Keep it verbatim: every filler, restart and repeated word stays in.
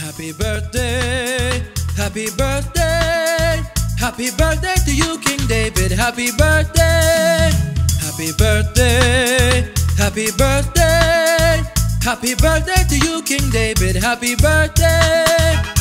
Happy birthday, happy birthday, happy birthday to you, King David. Happy birthday, happy birthday, happy birthday, happy birthday to you, King David. Happy birthday.